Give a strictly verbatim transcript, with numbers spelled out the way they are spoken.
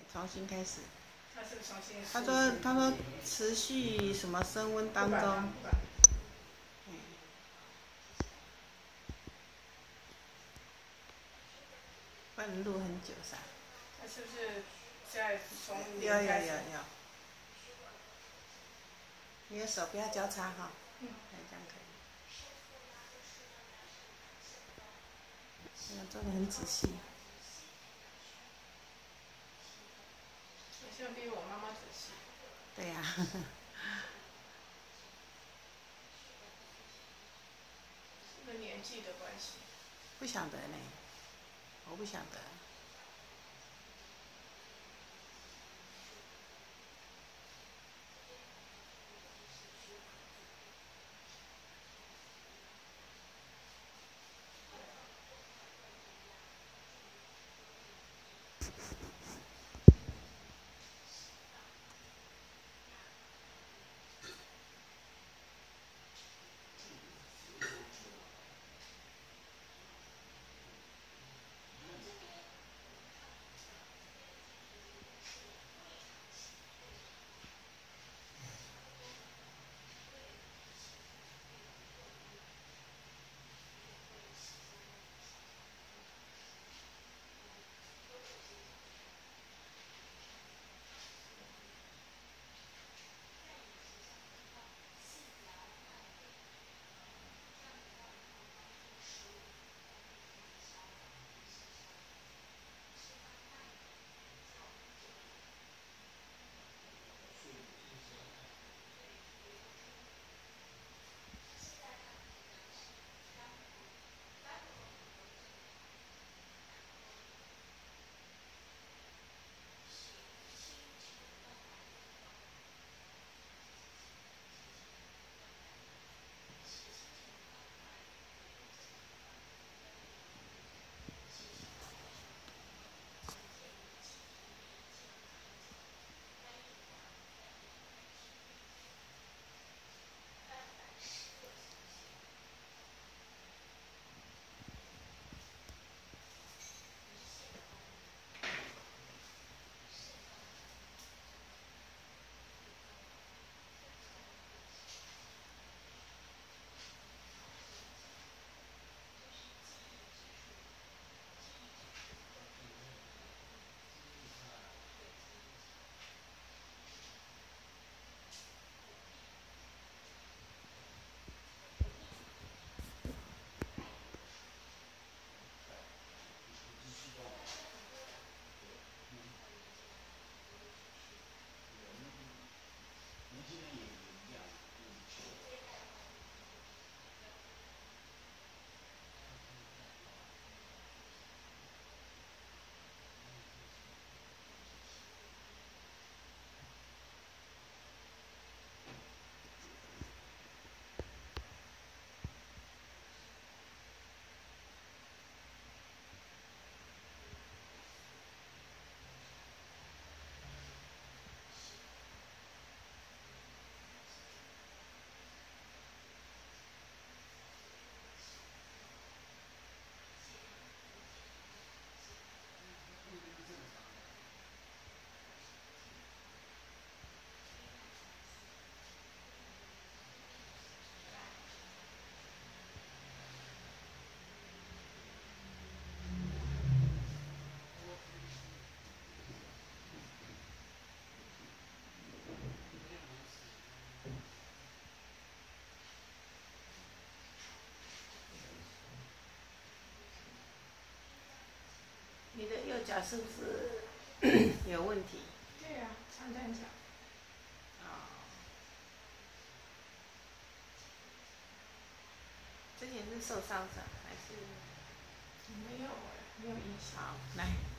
重新开始。 他是重新。 他说他说持续什么升温当中。不然录很久噻。 他是不是在从要要零开始？ 要要。你的手不要交叉哈。嗯。这样可以。这个做的很仔细。 好像比我妈妈仔细。 对呀、啊。 是不是年纪的关系？ 不晓得呢，我不晓得。你的右脚是不是有问题？ 对呀、啊，长短脚。 啊。之前是受伤是还是？ 没有哎，没有印象。 好，来。